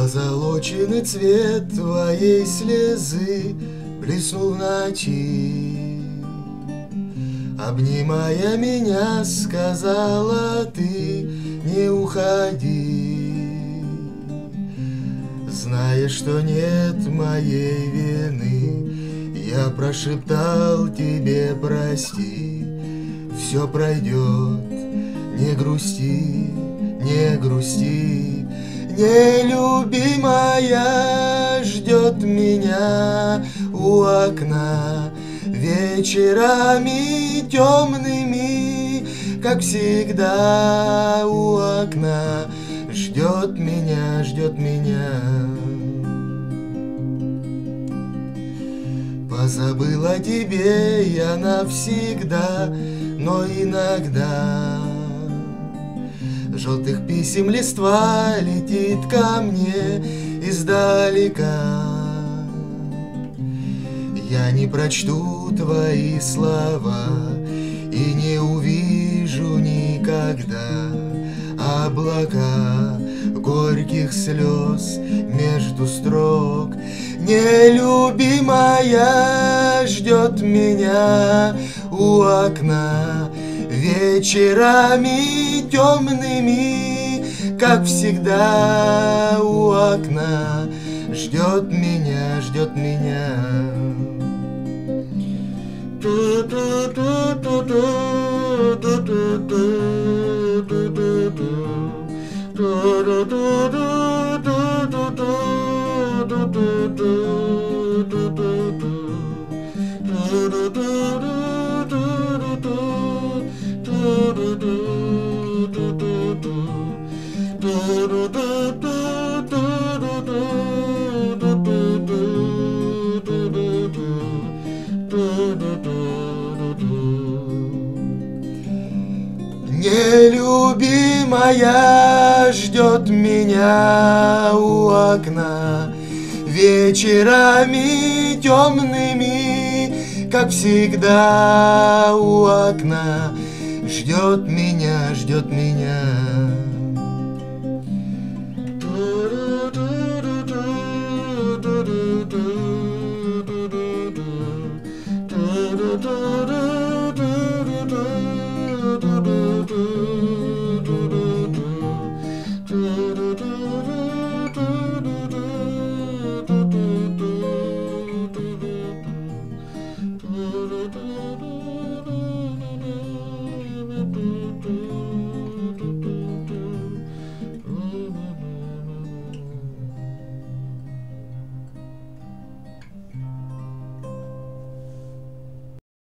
Позолоченный цвет твоей слезы блеснул в ночи. Обнимая меня, сказала ты: не уходи. Зная, что нет моей вины, я прошептал тебе: прости. Все пройдет, не грусти, не грусти. Нелюбимая ждет меня у окна вечерами темными, как всегда у окна ждет меня, ждет меня. Позабыла о тебе я навсегда, но иногда желтых писем листва летит ко мне издалека. Я не прочту твои слова и не увижу никогда облака горьких слез между строк. Нелюбимая ждет меня у окна вечерами темными, как всегда у окна ждет меня, ждет меня. Нелюбимая ждет меня у окна вечерами темными, как всегда у окна ждет меня, ждет меня. Do